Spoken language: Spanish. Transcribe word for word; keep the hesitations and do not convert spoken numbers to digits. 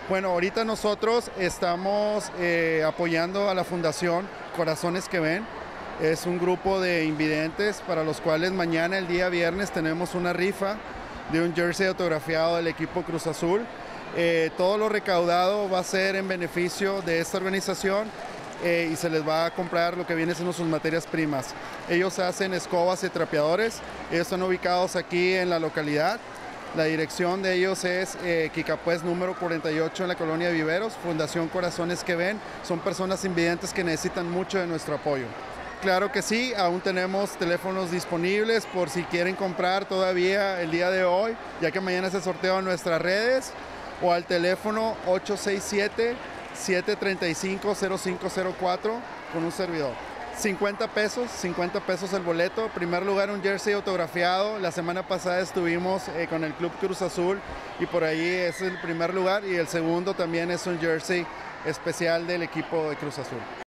Bueno, ahorita nosotros estamos eh, apoyando a la Fundación Corazones que Ven. Es un grupo de invidentes para los cuales mañana, el día viernes, tenemos una rifa de un jersey autografiado del equipo Cruz Azul. Eh, todo lo recaudado va a ser en beneficio de esta organización eh, y se les va a comprar lo que viene siendo sus materias primas. Ellos hacen escobas y trapeadores. Ellos están ubicados aquí en la localidad. La dirección de ellos es eh, Quicapués número cuarenta y ocho en la colonia Viveros, Fundación Corazones que Ven. Son personas invidentes que necesitan mucho de nuestro apoyo. Claro que sí, aún tenemos teléfonos disponibles por si quieren comprar todavía el día de hoy, ya que mañana se sorteo en nuestras redes, o al teléfono ocho seis siete, siete tres cinco, cero cinco cero cuatro con un servidor. cincuenta pesos, cincuenta pesos el boleto. Primer lugar, un jersey autografiado. La semana pasada estuvimos eh, con el Club Cruz Azul y por ahí es el primer lugar, y el segundo también es un jersey especial del equipo de Cruz Azul.